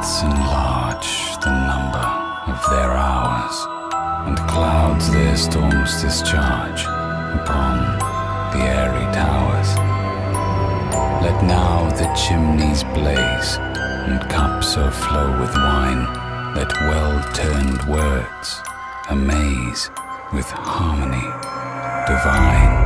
Earths enlarge the number of their hours, and clouds their storms discharge upon the airy towers. Let now the chimneys blaze, and cups o'erflow with wine. Let well-turned words amaze with harmony divine.